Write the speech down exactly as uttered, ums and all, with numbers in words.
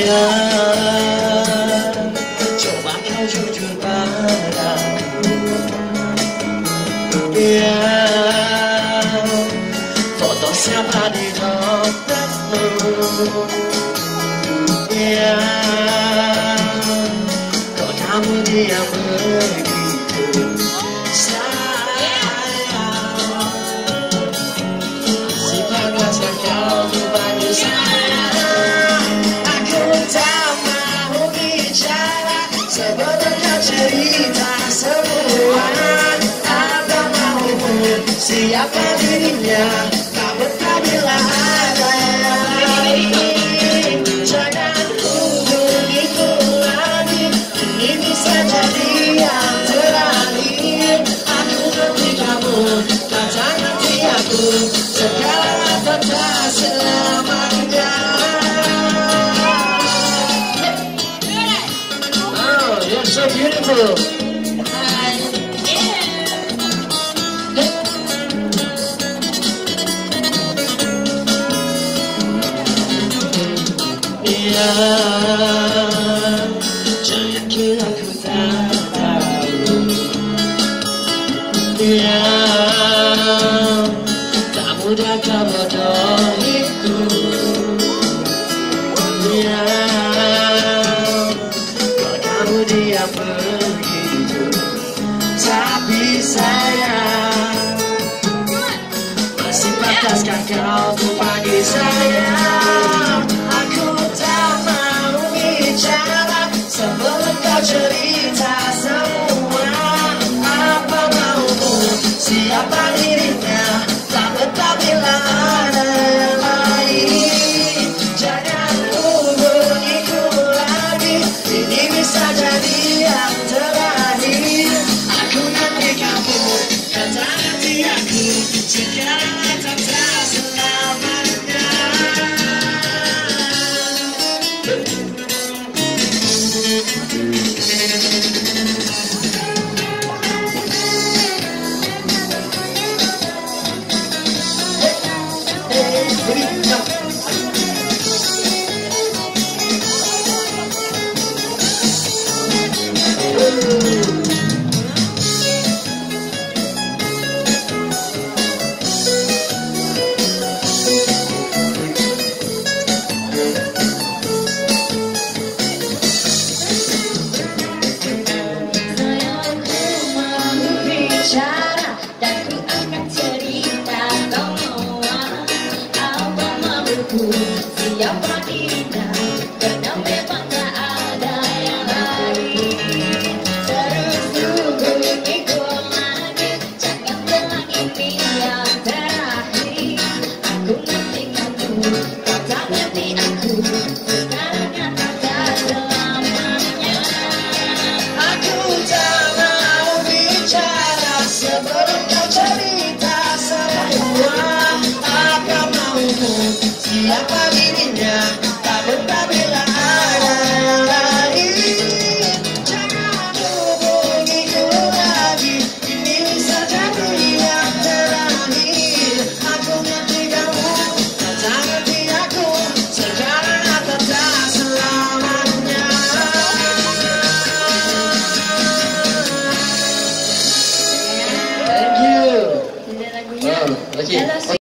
Sayang, coba kau jujur padaku. Ya, foto siapa di dompetmu? Ya, kok kamu diam begitu? Sayang, si panasnya kau tuh bagi saya. Aku tak mau bicara sebelum kau cerita semua. Apa maumu, siapa dirinya, tak betah bila ada yang lain. Jangan hubungiku lagi, ini bisa jadi yang terakhir. Aku nanti kamu, kata nanti aku, segala tetap selamanya. Oh, you're so beautiful. Ya, jangan kira ku tak tahu. Ya, tak mudah kau bodohiku. Ya, kau kamu diam begitu. Tapi sayang, masih pantaskah kau tuh panggil saya? Sebelum kau cerita semua, apa maumu, siapa dirinya, tak betah bila ada yang lain. Jangan hubungiku lagi, ini bisa jadi yang terakhir. Aku nanti kamu, kata nanti aku, sekarang tetap selamanya. Dan ku akan cerita semua apa mauku, siapa dirinya, karena memang tak ada yang lain. Terus hubungiku lagi, jangan bilang ini yang terakhir. Aku nanti kamu, kata nanti aku, sekarang katakan selamanya. Aku tak mau bicara sebelum kau cerita semua. Apa maumu, siapa dirinya, tak betah bila ada yang lain. Jangan hubungiku lagi, ini bisa jadi yang terakhir. Aku ngerti kamu, kata ngerti aku, sekarang atau tak selamanya. Thank you. Ini lagunya. Oh, okay.